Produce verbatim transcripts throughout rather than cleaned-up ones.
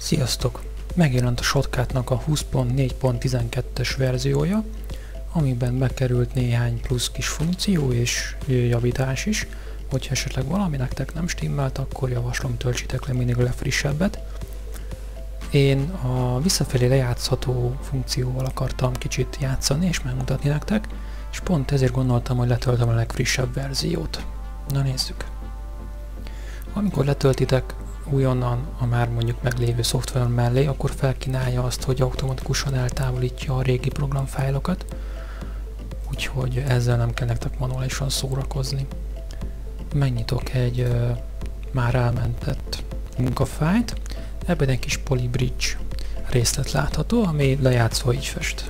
Sziasztok! Megjelent a Shotcut-nak a húsz pont négy pont tizenkettes verziója, amiben bekerült néhány plusz kis funkció és javítás is. Hogyha esetleg valami nektek nem stimmelt, akkor javaslom, töltsétek le mindig a legfrissebbet. Én a visszafelé lejátszható funkcióval akartam kicsit játszani és megmutatni nektek, és pont ezért gondoltam, hogy letöltöm a legfrissebb verziót. Na nézzük! Amikor letöltitek újonnan a már mondjuk meglévő szoftver mellé, akkor felkínálja azt, hogy automatikusan eltávolítja a régi programfájlokat, úgyhogy ezzel nem kell nektek manuálisan szórakozni. Megnyitok egy uh, már elmentett munkafájlt, ebben egy kis polybridge részlet látható, ami lejátszva így fest.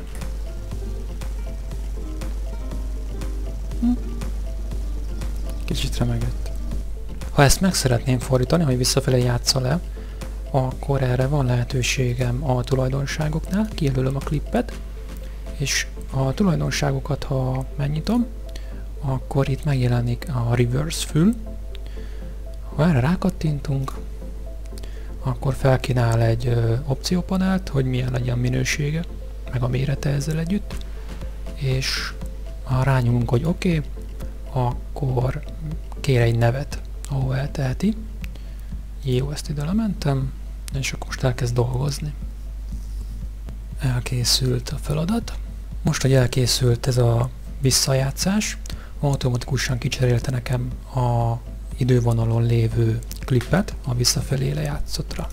Hm. Kicsit remegett. Ha ezt meg szeretném fordítani, hogy visszafelé játsza le, akkor erre van lehetőségem a tulajdonságoknál, kijelölöm a klippet, és a tulajdonságokat, ha megnyitom, akkor itt megjelenik a reverse fül. Ha erre rákattintunk, akkor felkínál egy ö, opciópanelt, hogy milyen legyen minősége, meg a mérete ezzel együtt, és ha rányomunk, hogy oké, okay, akkor kér egy nevet, ahol elteheti. Jó, ezt ide lementem, és akkor most elkezd dolgozni. Elkészült a feladat. Most, hogy elkészült ez a visszajátszás, automatikusan kicserélte nekem a idővonalon lévő klippet a visszafelé lejátszottra.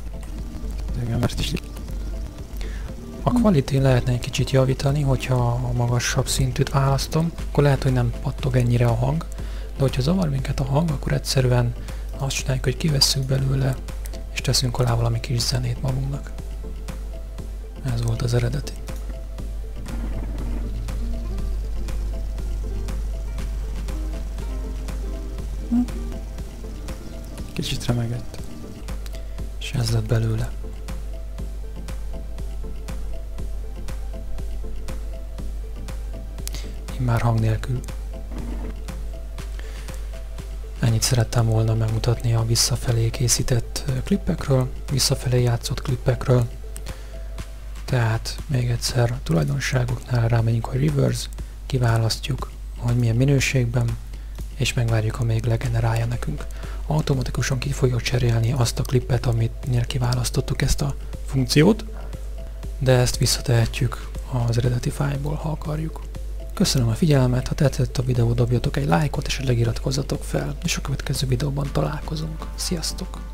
A quality-n lehetne egy kicsit javítani, hogyha a magasabb szintűt választom, akkor lehet, hogy nem pattog ennyire a hang, de hogyha zavar minket a hang, akkor egyszerűen azt csináljuk, hogy kivesszük belőle, és teszünk alá valami kis zenét magunknak. Ez volt az eredeti. Kicsit remegett. És ez lett belőle. Én már hang nélkül. Ennyit szerettem volna megmutatni a visszafelé készített klippekről, visszafelé játszott klippekről. Tehát még egyszer a tulajdonságoknál rámegyünk, hogy reverse, kiválasztjuk, hogy milyen minőségben, és megvárjuk, amíg legenerálja nekünk. Automatikusan ki fogjuk cserélni azt a klippet, aminél kiválasztottuk ezt a funkciót, de ezt visszatehetjük az eredeti fájlból, ha akarjuk. Köszönöm a figyelmet, ha tetszett a videó, dobjatok egy lájkot, és esetleg iratkozzatok fel, és a következő videóban találkozunk. Sziasztok!